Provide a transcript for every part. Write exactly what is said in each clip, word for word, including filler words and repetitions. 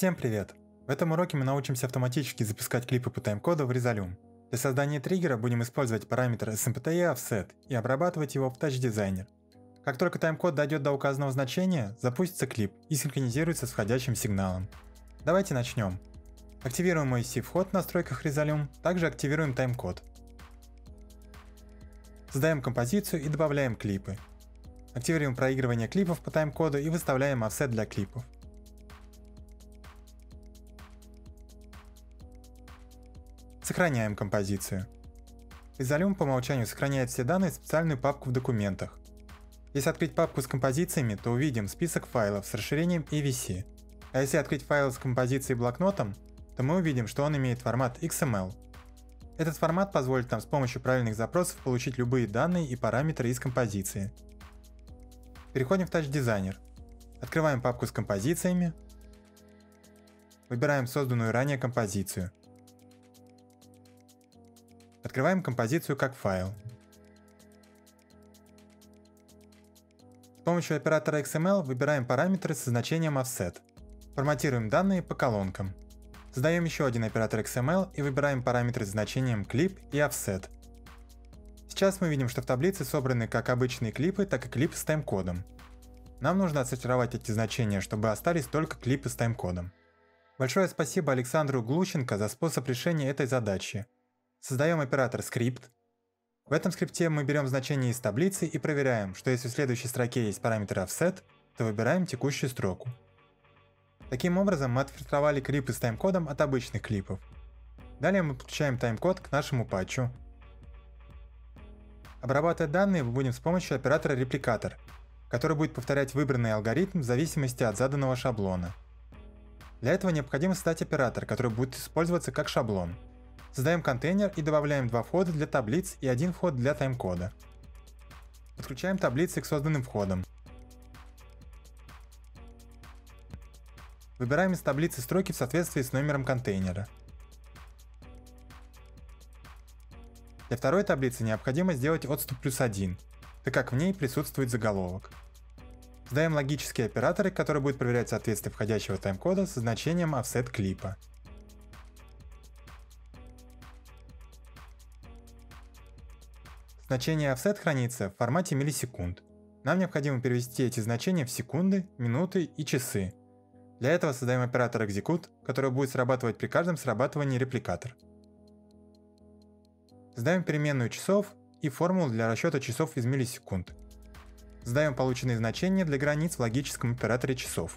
Всем привет! В этом уроке мы научимся автоматически запускать клипы по тайм-коду в Резолюм. Для создания триггера будем использовать параметр SMPTE Offset и обрабатывать его в Touch Designer. Как только тайм-код дойдет до указанного значения, запустится клип и синхронизируется с входящим сигналом. Давайте начнем. Активируем эй си вход в настройках Резолюм, также активируем тайм-код. Создаем композицию и добавляем клипы. Активируем проигрывание клипов по тайм-коду и выставляем офсет для клипов. Сохраняем композицию. Резолюм по умолчанию сохраняет все данные в специальную папку в документах. Если открыть папку с композициями, то увидим список файлов с расширением и ви си. А если открыть файл с композицией блокнотом, то мы увидим, что он имеет формат икс эм эл. Этот формат позволит нам с помощью правильных запросов получить любые данные и параметры из композиции. Переходим в Touch Designer. Открываем папку с композициями. Выбираем созданную ранее композицию. Открываем композицию как файл. С помощью оператора икс эм эл выбираем параметры со значением Offset. Форматируем данные по колонкам. Создаем еще один оператор икс эм эл и выбираем параметры с значением Clip и Offset. Сейчас мы видим, что в таблице собраны как обычные клипы, так и клипы с тайм-кодом. Нам нужно отсортировать эти значения, чтобы остались только клипы с тайм-кодом. Большое спасибо Александру Глущенко за способ решения этой задачи. Создаем оператор script. В этом скрипте мы берем значение из таблицы и проверяем, что если в следующей строке есть параметр offset, то выбираем текущую строку. Таким образом мы отфильтровали клипы с тайм-кодом от обычных клипов. Далее мы подключаем тайм-код к нашему патчу. Обрабатывать данные мы будем с помощью оператора репликатор, который будет повторять выбранный алгоритм в зависимости от заданного шаблона. Для этого необходимо создать оператор, который будет использоваться как шаблон. Создаем контейнер и добавляем два входа для таблиц и один вход для тайм-кода. Подключаем таблицы к созданным входам. Выбираем из таблицы строки в соответствии с номером контейнера. Для второй таблицы необходимо сделать отступ плюс один, так как в ней присутствует заголовок. Создаем логические операторы, которые будут проверять соответствие входящего тайм-кода со значением offset клипа. Значение offset хранится в формате миллисекунд. Нам необходимо перевести эти значения в секунды, минуты и часы. Для этого создаем оператор execute, который будет срабатывать при каждом срабатывании репликатор. Создаем переменную часов и формулу для расчета часов из миллисекунд. Создаем полученные значения для границ в логическом операторе часов.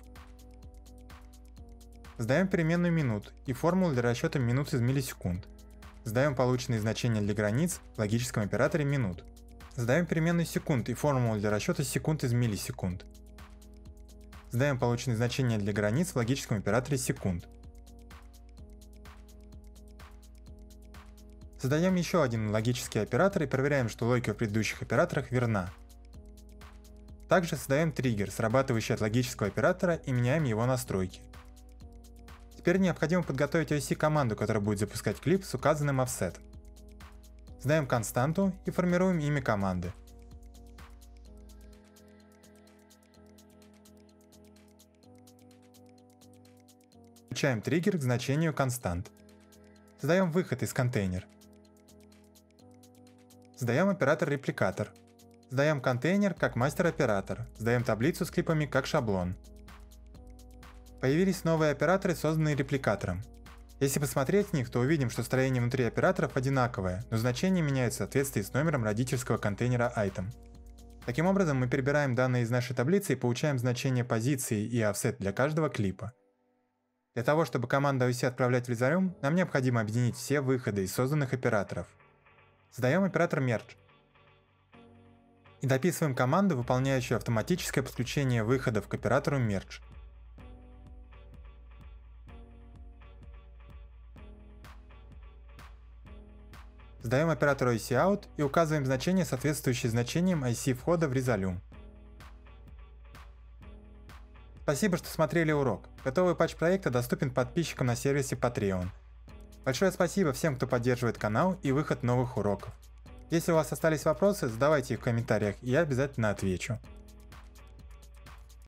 Создаем переменную минут и формулу для расчета минут из миллисекунд. Создаем полученные значения для границ в логическом операторе минут. Создаем переменную секунд и формулу для расчета секунд из миллисекунд. Создаем полученные значения для границ в логическом операторе секунд. Создаем еще один логический оператор и проверяем, что логика в предыдущих операторах верна. Также создаем триггер, срабатывающий от логического оператора, и меняем его настройки. Теперь необходимо подготовить эй си-команду, которая будет запускать клип с указанным offset. Создаем константу и формируем имя команды. Включаем триггер к значению констант. Создаем выход из контейнера. Создаем оператор репликатор. Создаем контейнер как мастер-оператор. Создаем таблицу с клипами как шаблон. Появились новые операторы, созданные репликатором. Если посмотреть в них, то увидим, что строение внутри операторов одинаковое, но значения меняются в соответствии с номером родительского контейнера item. Таким образом, мы перебираем данные из нашей таблицы и получаем значение позиции и offset для каждого клипа. Для того, чтобы команду эй си отправлять в Резолюм, нам необходимо объединить все выходы из созданных операторов. Создаем оператор merge. И дописываем команду, выполняющую автоматическое подключение выходов к оператору merge. Создаем оператор эй си-out и указываем значение, соответствующее значениям эй си входа в Резолюм. Спасибо, что смотрели урок. Готовый патч проекта доступен подписчикам на сервисе Patreon. Большое спасибо всем, кто поддерживает канал и выход новых уроков. Если у вас остались вопросы, задавайте их в комментариях, и я обязательно отвечу.